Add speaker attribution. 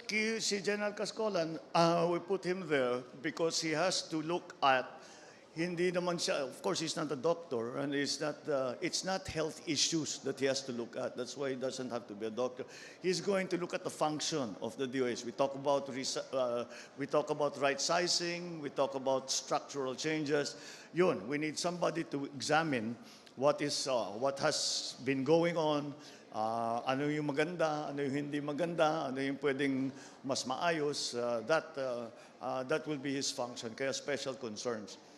Speaker 1: si Gen.Cascolan, we put him there because he has to look at, hindi naman siya, of course, he's not a doctor, and it's not health issues that he has to look at. That's why he doesn't have to be a doctor. He's going to look at the function of the DOH. We talk about right sizing, we talk about structural changes. Yun, we need somebody to examine what has been going on, ano yung maganda, ano yung hindi maganda, ano yung pwedeng mas maayos. That will be his function, kaya special concerns.